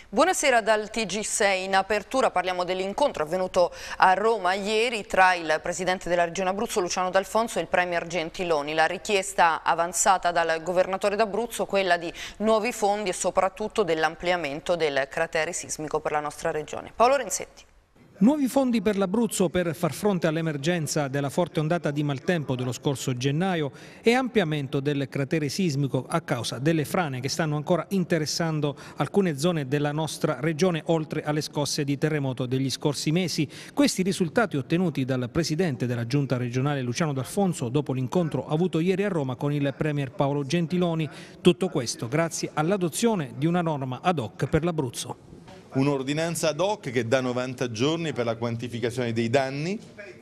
Buonasera dal TG6. In apertura parliamo dell'incontro avvenuto a Roma ieri tra il Presidente della Regione Abruzzo Luciano D'Alfonso e il Premier Gentiloni. La richiesta avanzata dal Governatore d'Abruzzo, quella di nuovi fondi e soprattutto dell'ampliamento del cratere sismico per la nostra regione. Paolo Renzetti. Nuovi fondi per l'Abruzzo per far fronte all'emergenza della forte ondata di maltempo dello scorso gennaio e ampliamento del cratere sismico a causa delle frane che stanno ancora interessando alcune zone della nostra regione oltre alle scosse di terremoto degli scorsi mesi. Questi risultati ottenuti dal Presidente della Giunta regionale Luciano D'Alfonso dopo l'incontro avuto ieri a Roma con il Premier Paolo Gentiloni. Tutto questo grazie all'adozione di una norma ad hoc per l'Abruzzo. Un'ordinanza ad hoc che dà 90 giorni per la quantificazione dei danni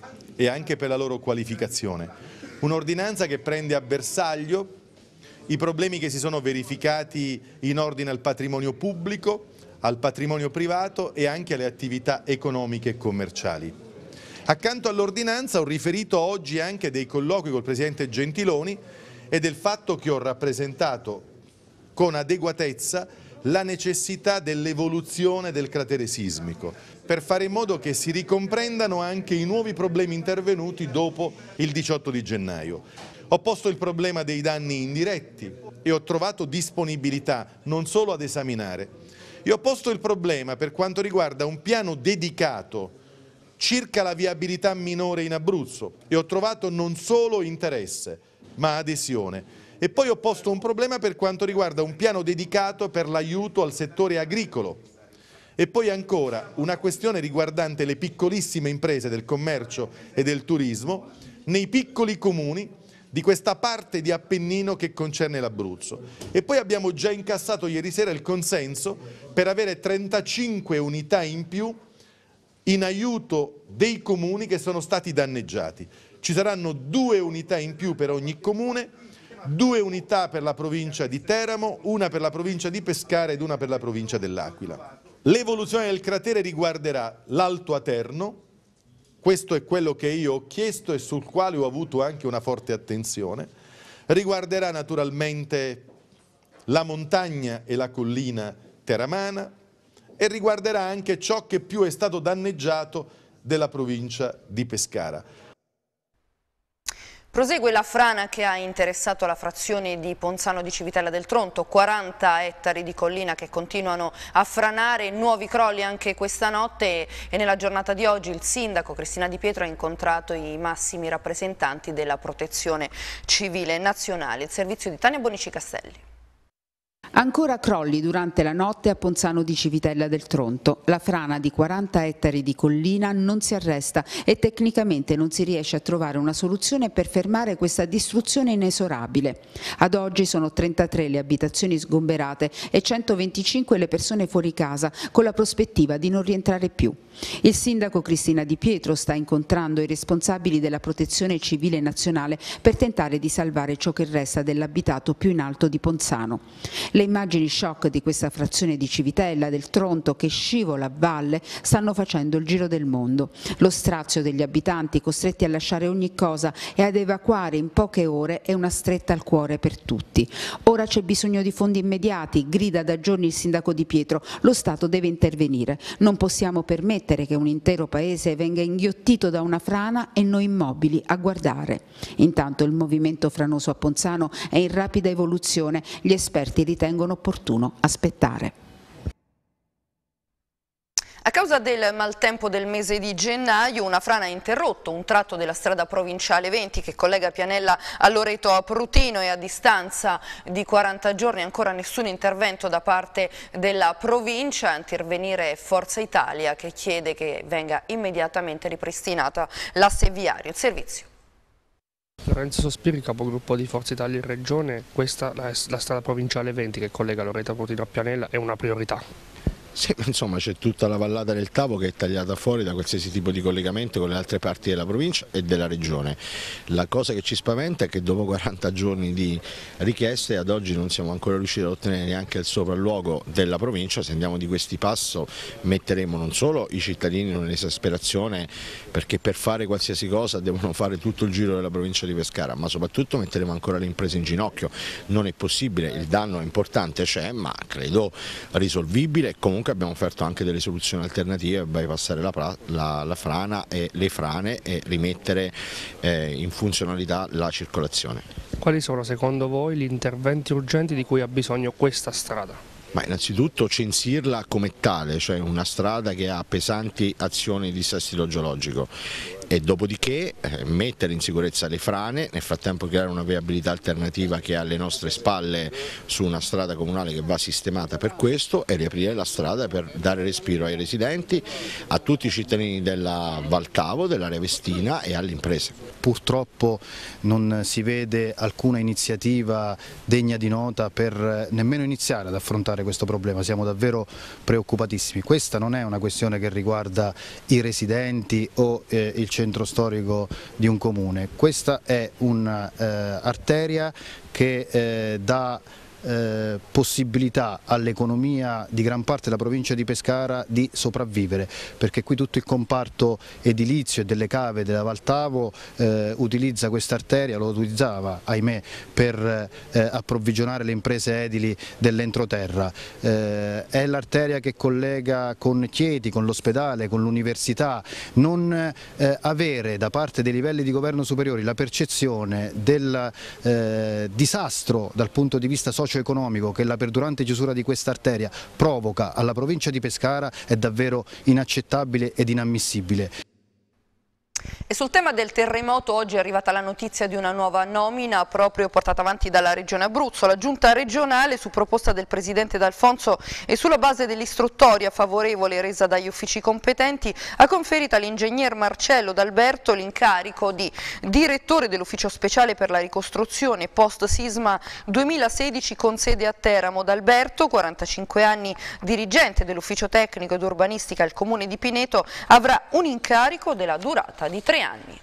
e anche per la loro qualificazione. Un'ordinanza che prende a bersaglio i problemi che si sono verificati in ordine al patrimonio pubblico, al patrimonio privato e anche alle attività economiche e commerciali. Accanto all'ordinanza ho riferito oggi anche dei colloqui col Presidente Gentiloni e del fatto che ho rappresentato con adeguatezza la necessità dell'evoluzione del cratere sismico, per fare in modo che si ricomprendano anche i nuovi problemi intervenuti dopo il 18 di gennaio. Ho posto il problema dei danni indiretti e ho trovato disponibilità non solo ad esaminare. E ho posto il problema per quanto riguarda un piano dedicato circa la viabilità minore in Abruzzo e ho trovato non solo interesse, ma adesione. E poi ho posto un problema per quanto riguarda un piano dedicato per l'aiuto al settore agricolo. E poi ancora una questione riguardante le piccolissime imprese del commercio e del turismo nei piccoli comuni di questa parte di Appennino che concerne l'Abruzzo. E poi abbiamo già incassato ieri sera il consenso per avere 35 unità in più in aiuto dei comuni che sono stati danneggiati. Ci saranno 2 unità in più per ogni comune, 2 unità per la provincia di Teramo, una per la provincia di Pescara ed una per la provincia dell'Aquila. L'evoluzione del cratere riguarderà l'Alto Aterno, questo è quello che io ho chiesto e sul quale ho avuto anche una forte attenzione, riguarderà naturalmente la montagna e la collina teramana e riguarderà anche ciò che più è stato danneggiato della provincia di Pescara. Prosegue la frana che ha interessato la frazione di Ponzano di Civitella del Tronto, 40 ettari di collina che continuano a franare, nuovi crolli anche questa notte e nella giornata di oggi il sindaco Cristina Di Pietro ha incontrato i massimi rappresentanti della protezione civile nazionale. Il servizio di Tania Bonici Castelli. Ancora crolli durante la notte a Ponzano di Civitella del Tronto. La frana di 40 ettari di collina non si arresta e tecnicamente non si riesce a trovare una soluzione per fermare questa distruzione inesorabile. Ad oggi sono 33 le abitazioni sgomberate e 125 le persone fuori casa, con la prospettiva di non rientrare più. Il sindaco Cristina Di Pietro sta incontrando i responsabili della protezione civile nazionale per tentare di salvare ciò che resta dell'abitato più in alto di Ponzano. Le immagini shock di questa frazione di Civitella del Tronto che scivola a valle stanno facendo il giro del mondo. Lo strazio degli abitanti costretti a lasciare ogni cosa e ad evacuare in poche ore è una stretta al cuore per tutti. Ora c'è bisogno di fondi immediati, grida da giorni il sindaco Di Pietro. Lo Stato deve intervenire. Non possiamo permettere che un intero paese venga inghiottito da una frana e noi immobili a guardare. Intanto il movimento franoso a Ponzano è in rapida evoluzione. Gli esperti ritengono opportuno aspettare. A causa del maltempo del mese di gennaio, una frana ha interrotto un tratto della strada provinciale 20 che collega Pianella a Loreto a Prutino e a distanza di 40 giorni ancora nessun intervento da parte della provincia. A intervenire Forza Italia che chiede che venga immediatamente ripristinata l'asse viario. Il servizio. Lorenzo Sospiri, capogruppo di Forza Italia in Regione, questa la strada provinciale 20 che collega Loreto a Prutino a Pianella è una priorità. Sì, insomma c'è tutta la vallata del Tavo che è tagliata fuori da qualsiasi tipo di collegamento con le altre parti della provincia e della regione. La cosa che ci spaventa è che dopo 40 giorni di richieste ad oggi non siamo ancora riusciti ad ottenere neanche il sopralluogo della provincia. Se andiamo di questi passo metteremo non solo i cittadini in un'esasperazione perché per fare qualsiasi cosa devono fare tutto il giro della provincia di Pescara, ma soprattutto metteremo ancora le imprese in ginocchio. Non è possibile, il danno è importante, c'è, ma credo risolvibile e comunque comunque abbiamo offerto anche delle soluzioni alternative per bypassare la frana e le frane e rimettere in funzionalità la circolazione. Quali sono secondo voi gli interventi urgenti di cui ha bisogno questa strada? Ma innanzitutto censirla come tale, cioè una strada che ha pesanti azioni di dissesto idrogeologico, e dopodiché mettere in sicurezza le frane, nel frattempo creare una viabilità alternativa che è alle nostre spalle su una strada comunale che va sistemata per questo, e riaprire la strada per dare respiro ai residenti, a tutti i cittadini della Val Tavo, dell'area vestina e alle imprese. Purtroppo non si vede alcuna iniziativa degna di nota per nemmeno iniziare ad affrontare questo problema, siamo davvero preoccupatissimi. Questa non è una questione che riguarda i residenti o il centro storico di un comune, questa è un'arteria che dà possibilità all'economia di gran parte della provincia di Pescara di sopravvivere, perché qui tutto il comparto edilizio e delle cave della Val Tavo utilizza questa arteria, lo utilizzava ahimè per approvvigionare le imprese edili dell'entroterra, è l'arteria che collega con Chieti, con l'ospedale, con l'università. Non avere da parte dei livelli di governo superiori la percezione del disastro dal punto di vista socio-economico che la perdurante chiusura di questa arteria provoca alla provincia di Pescara è davvero inaccettabile ed inammissibile. E sul tema del terremoto oggi è arrivata la notizia di una nuova nomina proprio portata avanti dalla Regione Abruzzo. La Giunta regionale, su proposta del Presidente D'Alfonso e sulla base dell'istruttoria favorevole resa dagli uffici competenti, ha conferito all'ingegner Marcello D'Alberto l'incarico di direttore dell'ufficio speciale per la ricostruzione post-sisma 2016 con sede a Teramo. D'Alberto, 45 anni, dirigente dell'ufficio tecnico ed urbanistica al Comune di Pineto, avrà un incarico della durata di 3 anni.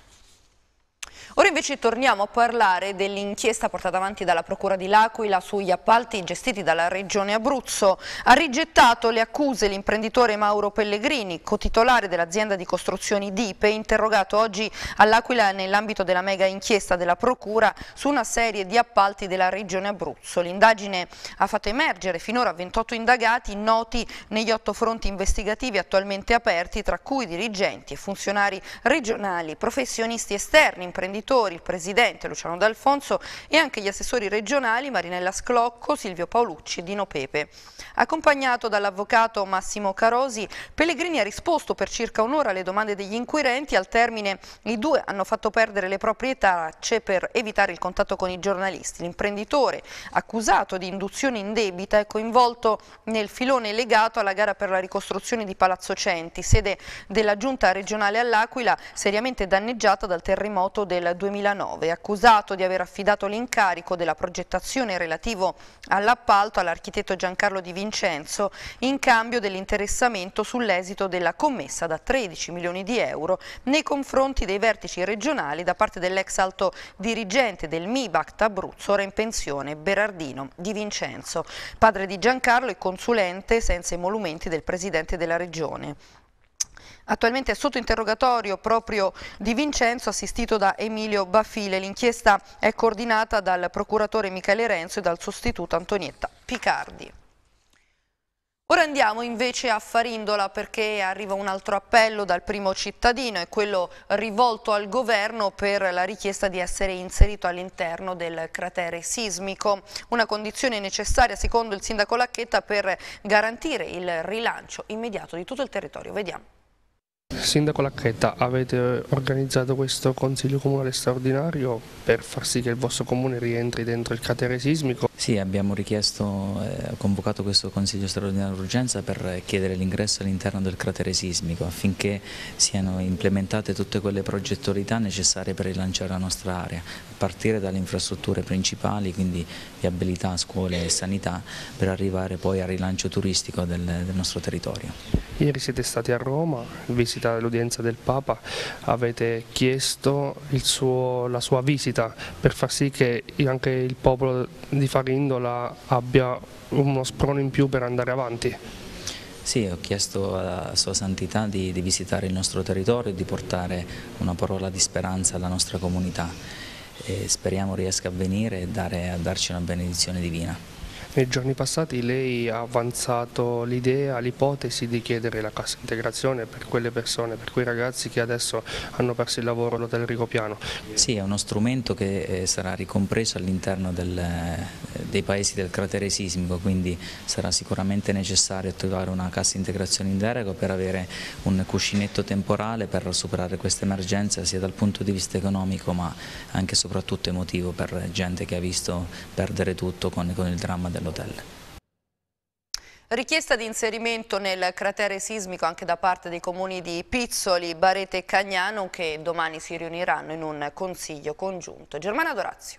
Ora invece torniamo a parlare dell'inchiesta portata avanti dalla Procura di L'Aquila sugli appalti gestiti dalla Regione Abruzzo. Ha rigettato le accuse l'imprenditore Mauro Pellegrini, cotitolare dell'azienda di costruzioni Dipe, interrogato oggi all'Aquila nell'ambito della mega inchiesta della Procura su una serie di appalti della Regione Abruzzo. L'indagine ha fatto emergere finora 28 indagati noti negli 8 fronti investigativi attualmente aperti, tra cui dirigenti e funzionari regionali, professionisti esterni, imprenditori, il presidente Luciano D'Alfonso e anche gli assessori regionali Marinella Sclocco, Silvio Paolucci e Dino Pepe. Accompagnato dall'avvocato Massimo Carosi, Pellegrini ha risposto per circa un'ora alle domande degli inquirenti. Al termine i due hanno fatto perdere le proprie tracce per evitare il contatto con i giornalisti. L'imprenditore, accusato di induzione indebita, è coinvolto nel filone legato alla gara per la ricostruzione di Palazzo Centi, sede della giunta regionale all'Aquila, seriamente danneggiata dal terremoto del 2009, accusato di aver affidato l'incarico della progettazione relativo all'appalto all'architetto Giancarlo Di Vincenzo in cambio dell'interessamento sull'esito della commessa da 13 milioni di euro nei confronti dei vertici regionali da parte dell'ex alto dirigente del MIBACT Abruzzo, ora in pensione, Berardino Di Vincenzo, padre di Giancarlo e consulente senza emolumenti del presidente della regione. Attualmente è sotto interrogatorio proprio Di Vincenzo, assistito da Emilio Baffile. L'inchiesta è coordinata dal procuratore Michele Renzo e dal sostituto Antonietta Picardi. Ora andiamo invece a Farindola, perché arriva un altro appello dal primo cittadino, è quello rivolto al governo per la richiesta di essere inserito all'interno del cratere sismico, una condizione necessaria secondo il sindaco Lacchetta per garantire il rilancio immediato di tutto il territorio. Vediamo. Sindaco Lacchetta, avete organizzato questo consiglio comunale straordinario per far sì che il vostro comune rientri dentro il cratere sismico? Sì, abbiamo convocato questo consiglio straordinario d'urgenza per chiedere l'ingresso all'interno del cratere sismico affinché siano implementate tutte quelle progettualità necessarie per rilanciare la nostra area, a partire dalle infrastrutture principali, quindi viabilità, scuole e sanità, per arrivare poi al rilancio turistico del nostro territorio. Ieri siete stati a Roma, visita l'udienza del Papa, avete chiesto la sua visita per far sì che anche il popolo di Farindola abbia uno sprono in più per andare avanti. Sì, ho chiesto a Sua Santità di visitare il nostro territorio e di portare una parola di speranza alla nostra comunità e speriamo riesca a venire e a darci una benedizione divina. Nei giorni passati lei ha avanzato l'idea, l'ipotesi di chiedere la cassa integrazione per quelle persone, per quei ragazzi che adesso hanno perso il lavoro all'hotel Rigopiano. Sì, è uno strumento che sarà ricompreso all'interno dei paesi del cratere sismico, quindi sarà sicuramente necessario attivare una cassa integrazione in deroga per avere un cuscinetto temporale per superare questa emergenza sia dal punto di vista economico ma anche e soprattutto emotivo per gente che ha visto perdere tutto con il dramma dell'hotel. Richiesta di inserimento nel cratere sismico anche da parte dei comuni di Pizzoli, Barete e Cagnano che domani si riuniranno in un consiglio congiunto. Germana Dorazio.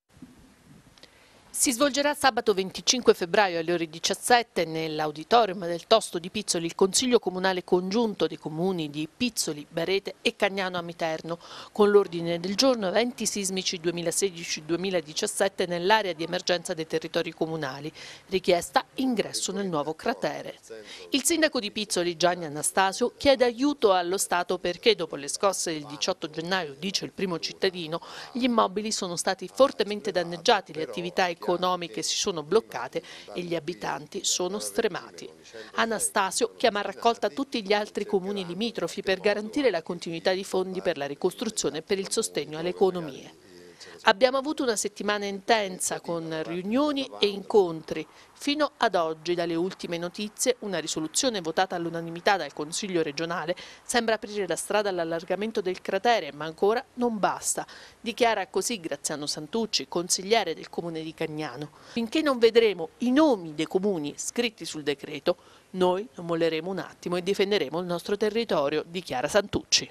Si svolgerà sabato 25 febbraio alle ore 17 nell'auditorium del Tosto di Pizzoli il Consiglio Comunale Congiunto dei comuni di Pizzoli, Barete e Cagnano Amiterno, con l'ordine del giorno eventi sismici 2016-2017 nell'area di emergenza dei territori comunali, richiesta ingresso nel nuovo cratere. Il sindaco di Pizzoli, Gianni Anastasio, chiede aiuto allo Stato perché dopo le scosse del 18 gennaio, dice il primo cittadino, gli immobili sono stati fortemente danneggiati, le attività economiche si sono bloccate e gli abitanti sono stremati. Anastasio chiama a raccolta tutti gli altri comuni limitrofi per garantire la continuità di fondi per la ricostruzione e per il sostegno alle economie. Abbiamo avuto una settimana intensa con riunioni e incontri. Fino ad oggi, dalle ultime notizie, una risoluzione votata all'unanimità dal Consiglio regionale sembra aprire la strada all'allargamento del cratere, ma ancora non basta. Dichiara così Graziano Santucci, consigliere del Comune di Cagnano. Finché non vedremo i nomi dei comuni scritti sul decreto, noi non molleremo un attimo e difenderemo il nostro territorio, dichiara Santucci.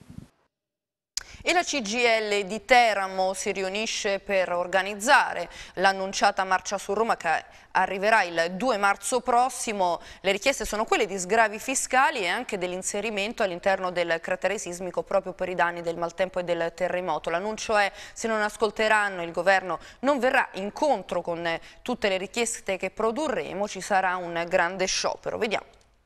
E la CGIL di Teramo si riunisce per organizzare l'annunciata marcia su Roma che arriverà il 2 marzo prossimo. Le richieste sono quelle di sgravi fiscali e anche dell'inserimento all'interno del cratere sismico proprio per i danni del maltempo e del terremoto. L'annuncio è: se non ascolteranno il governo non verrà incontro con tutte le richieste che produrremo, ci sarà un grande sciopero. Vediamo.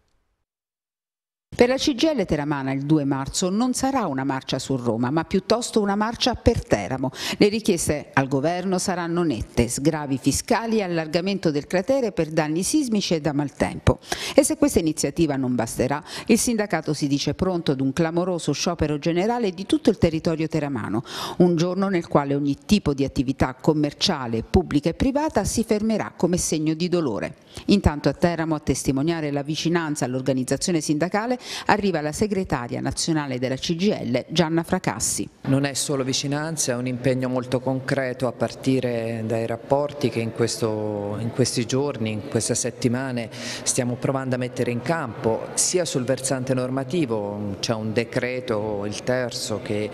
Per la CGIL teramana il 2 marzo non sarà una marcia su Roma, ma piuttosto una marcia per Teramo. Le richieste al governo saranno nette: sgravi fiscali e allargamento del cratere per danni sismici e da maltempo. E se questa iniziativa non basterà, il sindacato si dice pronto ad un clamoroso sciopero generale di tutto il territorio teramano, un giorno nel quale ogni tipo di attività commerciale, pubblica e privata si fermerà come segno di dolore. Intanto a Teramo, a testimoniare la vicinanza all'organizzazione sindacale, arriva la segretaria nazionale della CGIL, Gianna Fracassi. Non è solo vicinanza, è un impegno molto concreto a partire dai rapporti che in questi giorni, in queste settimane stiamo provando a mettere in campo, sia sul versante normativo. C'è un decreto, il terzo, che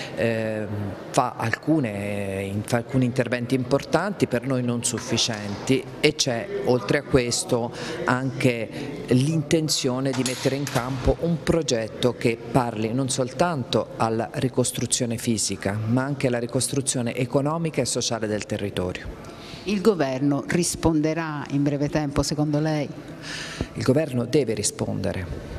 fa alcuni interventi importanti, per noi non sufficienti, e c'è oltre a questo anche l'intenzione di mettere in campo un progetto che parli non soltanto alla ricostruzione fisica ma anche alla ricostruzione economica e sociale del territorio. Il governo risponderà in breve tempo secondo lei? Il governo deve rispondere.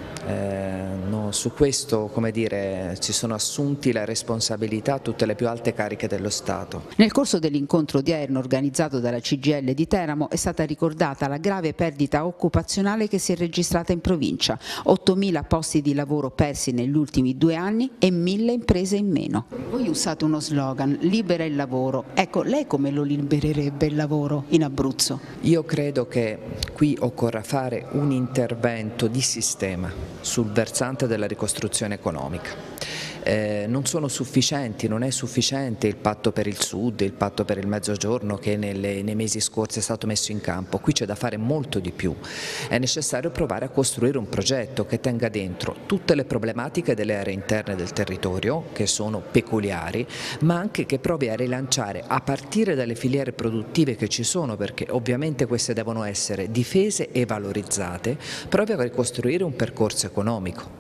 Su questo, come dire, si sono assunti la responsabilità tutte le più alte cariche dello Stato. Nel corso dell'incontro odierno organizzato dalla CGIL di Teramo è stata ricordata la grave perdita occupazionale che si è registrata in provincia: 8.000 posti di lavoro persi negli ultimi 2 anni e 1.000 imprese in meno. Voi usate uno slogan: libera il lavoro. Ecco, lei come lo libererebbe il lavoro in Abruzzo? Io credo che qui occorra fare un intervento di sistema sul versante della ricostruzione economica. Non sono sufficienti, non è sufficiente il patto per il Sud, il patto per il Mezzogiorno che nei mesi scorsi è stato messo in campo. Qui c'è da fare molto di più. È necessario provare a costruire un progetto che tenga dentro tutte le problematiche delle aree interne del territorio, che sono peculiari, ma anche che provi a rilanciare a partire dalle filiere produttive che ci sono, perché ovviamente queste devono essere difese e valorizzate, proprio per ricostruire un percorso economico.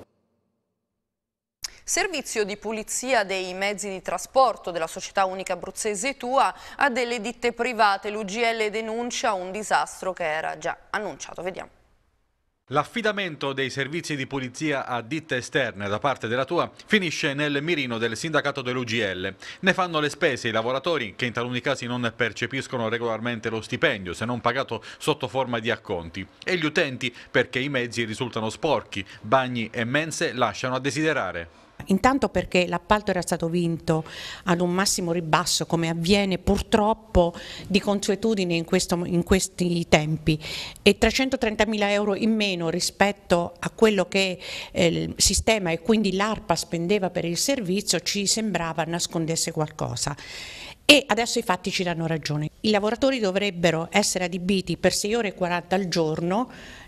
Servizio di pulizia dei mezzi di trasporto della società unica abruzzese TUA a delle ditte private. L'UGL denuncia un disastro che era già annunciato. Vediamo. L'affidamento dei servizi di pulizia a ditte esterne da parte della TUA finisce nel mirino del sindacato dell'UGL. Ne fanno le spese i lavoratori che in taluni casi non percepiscono regolarmente lo stipendio se non pagato sotto forma di acconti e gli utenti perché i mezzi risultano sporchi, bagni e mense lasciano a desiderare. Intanto perché l'appalto era stato vinto ad un massimo ribasso, come avviene purtroppo di consuetudine in questi tempi, e 330.000 euro in meno rispetto a quello che il sistema e quindi l'ARPA spendeva per il servizio ci sembrava nascondesse qualcosa. E adesso i fatti ci danno ragione. I lavoratori dovrebbero essere adibiti per 6 ore e 40 al giorno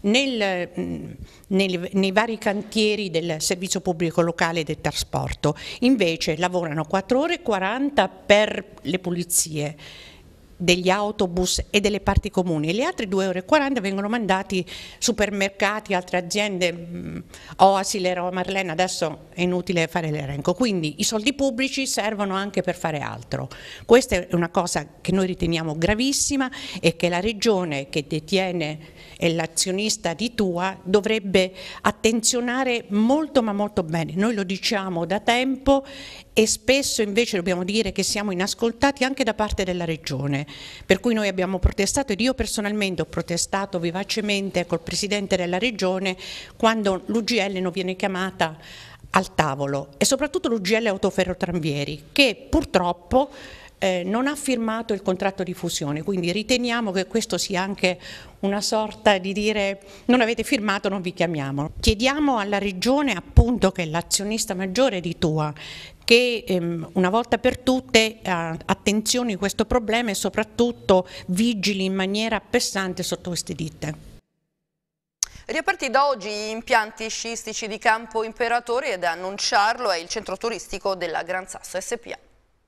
nei vari cantieri del servizio pubblico locale e del trasporto, invece lavorano 4 ore e 40 per le pulizie degli autobus e delle parti comuni e le altre 2 ore e 40 vengono mandati supermercati, altre aziende, Oasi, Leroy Merlin, adesso è inutile fare l'elenco, quindi i soldi pubblici servono anche per fare altro. Questa è una cosa che noi riteniamo gravissima e che la Regione che detiene e l'azionista di TUA dovrebbe attenzionare molto ma molto bene. Noi lo diciamo da tempo e spesso invece dobbiamo dire che siamo inascoltati anche da parte della Regione, per cui noi abbiamo protestato ed io personalmente ho protestato vivacemente col Presidente della Regione quando l'UGL non viene chiamata al tavolo e soprattutto l'UGL Autoferrotranvieri che purtroppo non ha firmato il contratto di fusione, quindi riteniamo che questo sia anche una sorta di dire non avete firmato, non vi chiamiamo. Chiediamo alla Regione appunto che è l'azionista maggiore di TUA che una volta per tutte attenzioni questo problema e soprattutto vigili in maniera pressante sotto queste ditte. Riaperti da oggi gli impianti sciistici di Campo Imperatore ed a annunciarlo è il centro turistico della Gran Sasso SpA.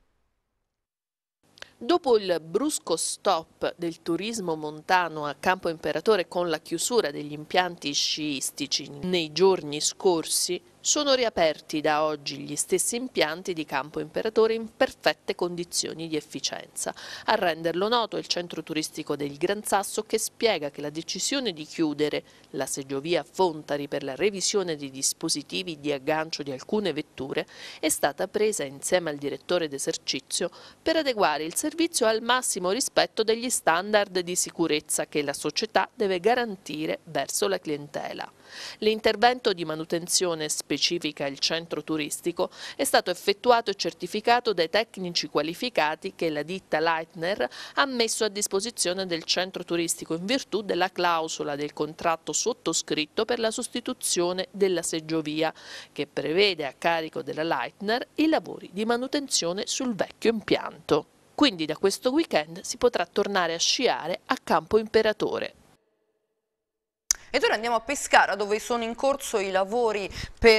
Dopo il brusco stop del turismo montano a Campo Imperatore con la chiusura degli impianti sciistici nei giorni scorsi, sono riaperti da oggi gli stessi impianti di Campo Imperatore in perfette condizioni di efficienza. A renderlo noto è il centro turistico del Gran Sasso che spiega che la decisione di chiudere la seggiovia Fontari per la revisione dei dispositivi di aggancio di alcune vetture è stata presa insieme al direttore d'esercizio per adeguare il servizio al massimo rispetto degli standard di sicurezza che la società deve garantire verso la clientela. L'intervento di manutenzione specifica il centro turistico è stato effettuato e certificato dai tecnici qualificati che la ditta Leitner ha messo a disposizione del centro turistico in virtù della clausola del contratto sottoscritto per la sostituzione della seggiovia che prevede a carico della Leitner i lavori di manutenzione sul vecchio impianto. Quindi da questo weekend si potrà tornare a sciare a Campo Imperatore. Ed ora andiamo a Pescara dove sono in corso i lavori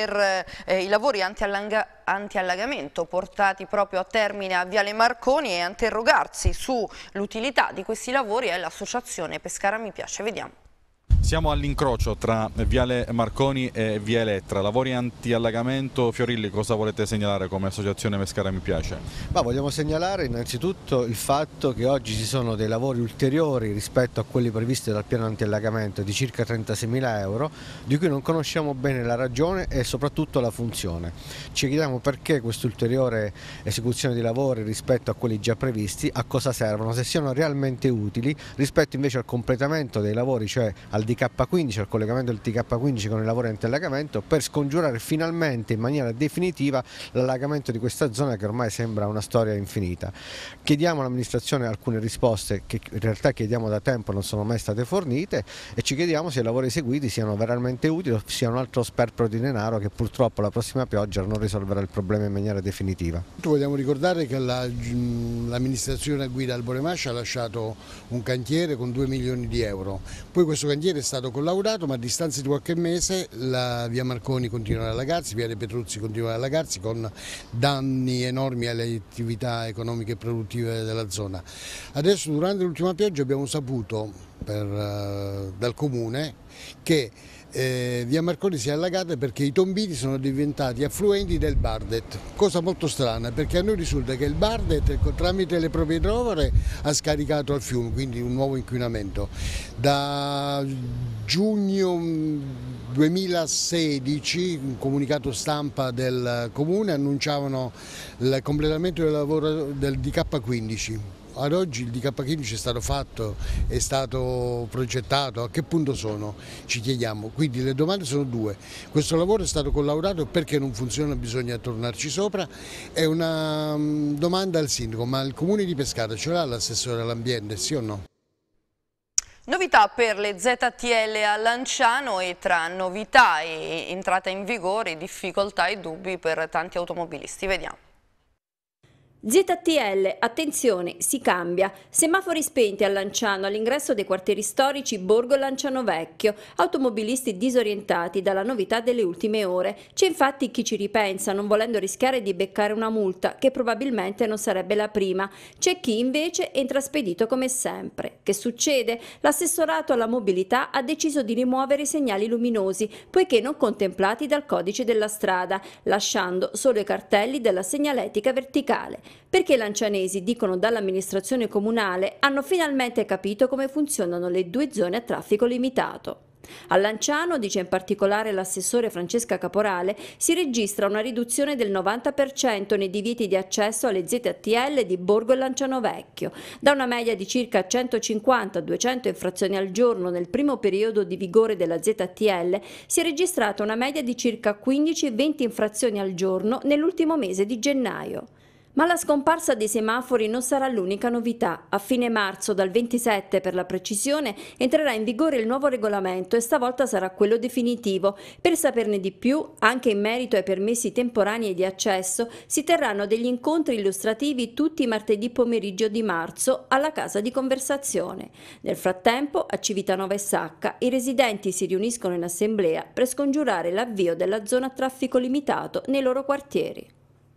anti-allagamento portati proprio a termine a Viale Marconi e a interrogarsi sull'utilità di questi lavori è l'associazione Pescara Mi Piace. Vediamo. Siamo all'incrocio tra Viale Marconi e Via Elettra, lavori anti-allagamento. Fiorilli, cosa volete segnalare come associazione Pescara Mi Piace? Vogliamo segnalare innanzitutto il fatto che oggi ci sono dei lavori ulteriori rispetto a quelli previsti dal piano anti-allagamento di circa 36.000 euro, di cui non conosciamo bene la ragione e soprattutto la funzione. Ci chiediamo perché questa ulteriore esecuzione di lavori rispetto a quelli già previsti, a cosa servono, se siano realmente utili rispetto invece al completamento dei lavori, cioè al DK15, al collegamento del DK15 con i lavori anti-allagamento per scongiurare finalmente in maniera definitiva l'allagamento di questa zona che ormai sembra una storia infinita. Chiediamo all'amministrazione alcune risposte che in realtà chiediamo da tempo, non sono mai state fornite, e ci chiediamo se i lavori eseguiti siano veramente utili o sia un altro sperpero di denaro che purtroppo la prossima pioggia non risolverà il problema in maniera definitiva. Vogliamo ricordare che l'amministrazione a guida Alboremascia ha lasciato un cantiere con 2 milioni di euro, poi questo cantiere è stato collaudato, ma a distanza di qualche mese la via Marconi continua ad allagarsi, via dei Petruzzi continua ad allagarsi con danni enormi alle attività economiche e produttive della zona. Adesso durante l'ultima pioggia abbiamo saputo dal Comune che via Marconi si è allagata perché i tombini sono diventati affluenti del Bardet, cosa molto strana perché a noi risulta che il Bardet tramite le proprie rovere ha scaricato al fiume, quindi un nuovo inquinamento. Da giugno 2016 un comunicato stampa del comune annunciavano il completamento del lavoro del DK15. Ad oggi il DK15 è stato fatto, è stato progettato, a che punto sono? Ci chiediamo, quindi le domande sono due. Questo lavoro è stato collaudato, perché non funziona bisogna tornarci sopra, è una domanda al sindaco, ma il comune di Pescara ce l'ha l'assessore all'ambiente, sì o no? Novità per le ZTL a Lanciano e tra novità e entrata in vigore, difficoltà e dubbi per tanti automobilisti, vediamo. ZTL, attenzione, si cambia. Semafori spenti a Lanciano all'ingresso dei quartieri storici Borgo e Lanciano Vecchio. Automobilisti disorientati dalla novità delle ultime ore. C'è infatti chi ci ripensa non volendo rischiare di beccare una multa, che probabilmente non sarebbe la prima. C'è chi invece entra spedito come sempre. Che succede? L'assessorato alla mobilità ha deciso di rimuovere i segnali luminosi, poiché non contemplati dal codice della strada, lasciando solo i cartelli della segnaletica verticale. Perché i lancianesi, dicono dall'amministrazione comunale, hanno finalmente capito come funzionano le due zone a traffico limitato. A Lanciano, dice in particolare l'assessore Francesca Caporale, si registra una riduzione del 90% nei divieti di accesso alle ZTL di Borgo e Lanciano Vecchio, da una media di circa 150-200 infrazioni al giorno nel primo periodo di vigore della ZTL, si è registrata una media di circa 15-20 infrazioni al giorno nell'ultimo mese di gennaio. Ma la scomparsa dei semafori non sarà l'unica novità. A fine marzo, dal 27 per la precisione, entrerà in vigore il nuovo regolamento e stavolta sarà quello definitivo. Per saperne di più, anche in merito ai permessi temporanei di accesso, si terranno degli incontri illustrativi tutti i martedì pomeriggio di marzo alla Casa di Conversazione. Nel frattempo, a Civitanova e Sacca, i residenti si riuniscono in assemblea per scongiurare l'avvio della zona a traffico limitato nei loro quartieri.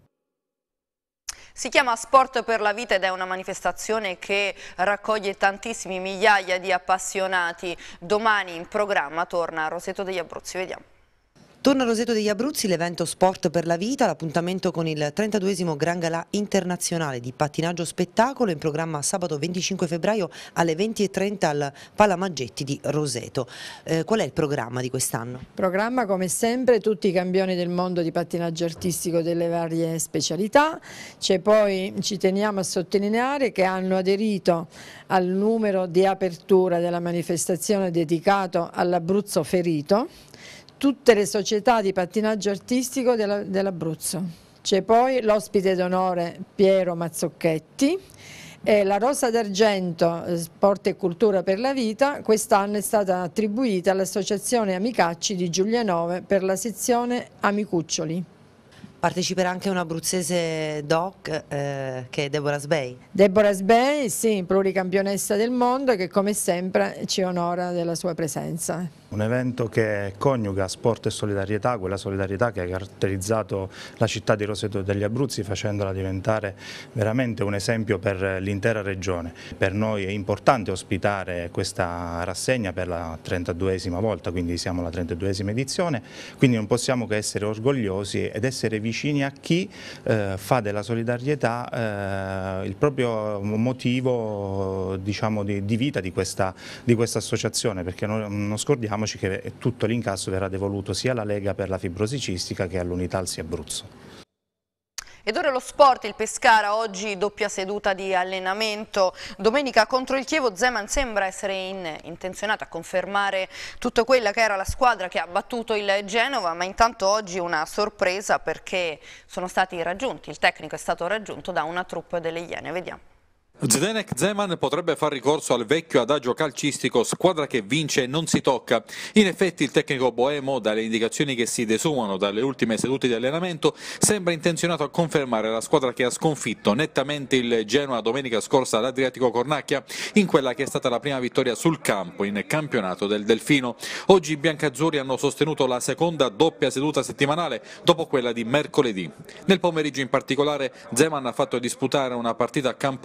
Si chiama Sport per la Vita ed è una manifestazione che raccoglie tantissimi migliaia di appassionati. Domani in programma torna a Roseto degli Abruzzi, vediamo. Torna a Roseto degli Abruzzi l'evento Sport per la Vita, l'appuntamento con il 32esimo Gran Galà internazionale di pattinaggio spettacolo in programma sabato 25 febbraio alle 20:30 al Palamaggetti di Roseto. Qual è il programma di quest'anno? Programma come sempre tutti i campioni del mondo di pattinaggio artistico delle varie specialità. Poi ci teniamo a sottolineare che hanno aderito al numero di apertura della manifestazione dedicato all'Abruzzo ferito tutte le società di pattinaggio artistico dell'Abruzzo. C'è poi l'ospite d'onore Piero Mazzocchetti e la Rosa d'Argento Sport e Cultura per la Vita quest'anno è stata attribuita all'Associazione Amicacci di Giulianove per la sezione Amicuccioli. Parteciperà anche un abruzzese doc che è Deborah Sbey. Deborah Sbey, sì, pluricampionessa del mondo che come sempre ci onora della sua presenza. Un evento che coniuga sport e solidarietà, quella solidarietà che ha caratterizzato la città di Roseto degli Abruzzi facendola diventare veramente un esempio per l'intera regione. Per noi è importante ospitare questa rassegna per la 32esima volta, quindi siamo alla 32esima edizione, quindi non possiamo che essere orgogliosi ed essere vicini a chi fa della solidarietà il proprio motivo, diciamo, di vita di questa associazione, perché non scordiamo che tutto l'incasso verrà devoluto sia alla Lega per la fibrosi cistica che all'Unitalsi Abruzzo. Ed ora lo sport, il Pescara oggi doppia seduta di allenamento, domenica contro il Chievo. Zeman sembra essere intenzionato a confermare tutta quella che era la squadra che ha battuto il Genova, ma intanto oggi una sorpresa perché sono stati raggiunti, il tecnico è stato raggiunto da una troupe delle Iene, vediamo. Zdenek Zeman potrebbe far ricorso al vecchio adagio calcistico squadra che vince e non si tocca. In effetti il tecnico boemo, dalle indicazioni che si desumano dalle ultime sedute di allenamento, sembra intenzionato a confermare la squadra che ha sconfitto nettamente il Genoa domenica scorsa all'Adriatico Cornacchia in quella che è stata la prima vittoria sul campo in campionato del Delfino. Oggi i biancazzurri hanno sostenuto la seconda doppia seduta settimanale dopo quella di mercoledì. Nel pomeriggio in particolare Zeman ha fatto disputare una partita a campo ridotto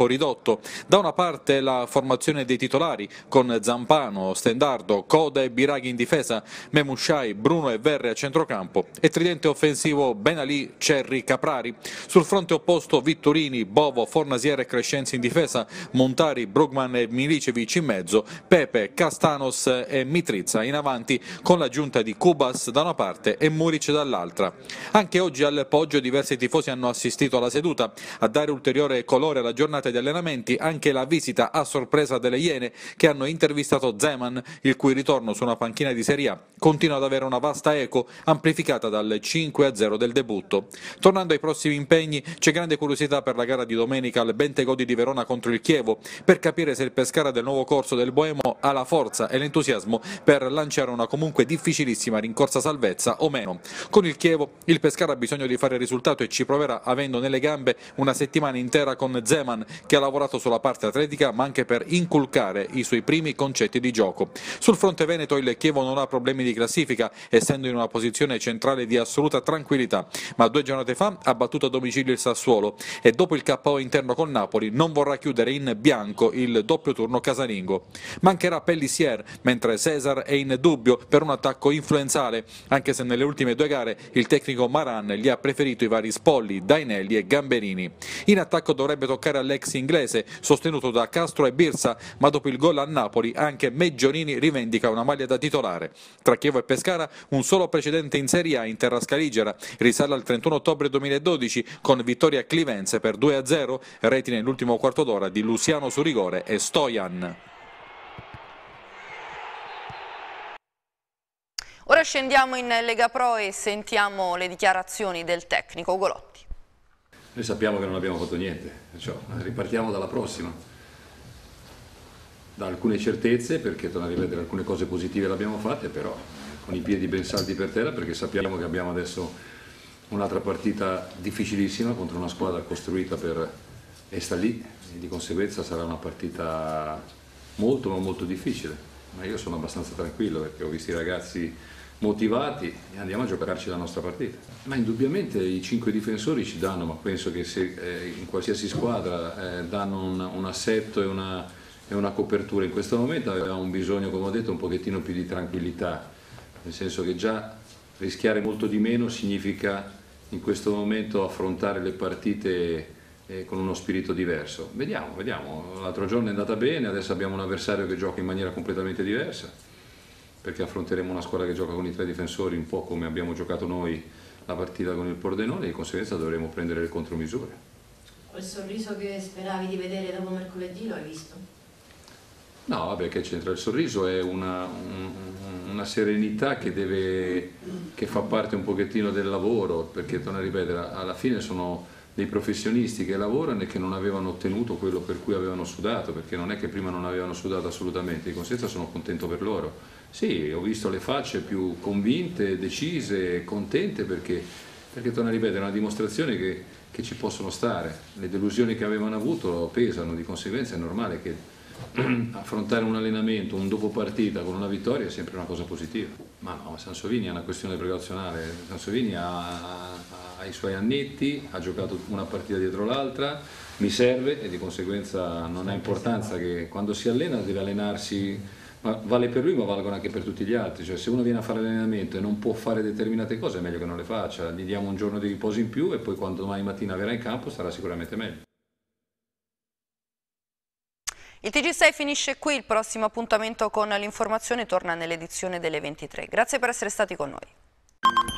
8. Da una parte la formazione dei titolari con Zampano, Stendardo, Coda e Biraghi in difesa, Memushai, Bruno e Verre a centrocampo e tridente offensivo Benali, Cerri, Caprari. Sul fronte opposto Vittorini, Bovo, Fornasiere e Crescenzi in difesa, Montari, Brugman e Milicevic in mezzo, Pepe, Castanos e Mitrizza in avanti con l'aggiunta di Kubas da una parte e Muric dall'altra. Anche oggi al Poggio diversi tifosi hanno assistito alla seduta. A dare ulteriore colore alla giornata di allenamenti anche la visita a sorpresa delle Iene che hanno intervistato Zeman, il cui ritorno su una panchina di Serie A continua ad avere una vasta eco amplificata dal 5-0 del debutto. Tornando ai prossimi impegni, c'è grande curiosità per la gara di domenica al Bentegodi di Verona contro il Chievo per capire se il Pescara del nuovo corso del Boemo ha la forza e l'entusiasmo per lanciare una comunque difficilissima rincorsa salvezza o meno. Con il Chievo il Pescara ha bisogno di fare risultato e ci proverà avendo nelle gambe una settimana intera con Zeman che ha lavorato sulla parte atletica ma anche per inculcare i suoi primi concetti di gioco. Sul fronte veneto il Chievo non ha problemi di classifica essendo in una posizione centrale di assoluta tranquillità, ma 2 giornate fa ha battuto a domicilio il Sassuolo e dopo il KO interno con Napoli non vorrà chiudere in bianco il doppio turno casalingo. Mancherà Pellissier mentre Cesar è in dubbio per un attacco influenzale, anche se nelle ultime 2 gare il tecnico Maran gli ha preferito i vari Spolli, Dainelli e Gamberini. In attacco dovrebbe toccare all'ex inglese, sostenuto da Castro e Birsa, ma dopo il gol a Napoli anche Meggionini rivendica una maglia da titolare. Tra Chievo e Pescara un solo precedente in Serie A in terra scaligera, risale al 31 ottobre 2012 con vittoria clivense per 2-0, reti nell'ultimo quarto d'ora di Luciano su rigore e Stojan. Ora scendiamo in Lega Pro e sentiamo le dichiarazioni del tecnico Golotti. Noi sappiamo che non abbiamo fatto niente, perciò ripartiamo dalla prossima. Da alcune certezze, perché torno a ripetere, alcune cose positive le abbiamo fatte, però con i piedi ben saldi per terra, perché sappiamo che abbiamo adesso un'altra partita difficilissima contro una squadra costruita per e sta lì, e di conseguenza sarà una partita molto ma molto difficile. Ma io sono abbastanza tranquillo perché ho visto i ragazzi motivati e andiamo a giocarci la nostra partita. Ma indubbiamente i 5 difensori ci danno, ma penso che se in qualsiasi squadra danno un assetto e una copertura. In questo momento avevamo un bisogno, come ho detto, un pochettino più di tranquillità, nel senso che già rischiare molto di meno significa in questo momento affrontare le partite con uno spirito diverso. Vediamo, l'altro giorno è andata bene, adesso abbiamo un avversario che gioca in maniera completamente diversa, perché affronteremo una squadra che gioca con i 3 difensori, un po' come abbiamo giocato noi la partita con il Pordenone, e di conseguenza dovremo prendere le contromisure. Quel sorriso che speravi di vedere dopo mercoledì lo hai visto? No, vabbè, che c'entra? Il sorriso è una serenità che fa parte un pochettino del lavoro, perché, torno a ripetere, alla fine sono dei professionisti che lavorano e che non avevano ottenuto quello per cui avevano sudato, perché non è che prima non avevano sudato assolutamente, di conseguenza sono contento per loro. Sì, ho visto le facce più convinte, decise, contente, perché torno a ripetere, è una dimostrazione che ci possono stare. Le delusioni che avevano avuto pesano, di conseguenza è normale che affrontare un allenamento, un dopo partita con una vittoria è sempre una cosa positiva. Ma no, Sansovini è una questione precazionale. Sansovini ha i suoi annetti, ha giocato una partita dietro l'altra, mi serve, e di conseguenza non ha importanza che quando si allena deve allenarsi, ma vale per lui ma valgono anche per tutti gli altri. Cioè, se uno viene a fare allenamento e non può fare determinate cose è meglio che non le faccia, gli diamo un giorno di riposo in più e poi quando domani mattina verrà in campo sarà sicuramente meglio. Il TG6 finisce qui, il prossimo appuntamento con l'informazione torna nell'edizione delle 23. Grazie per essere stati con noi.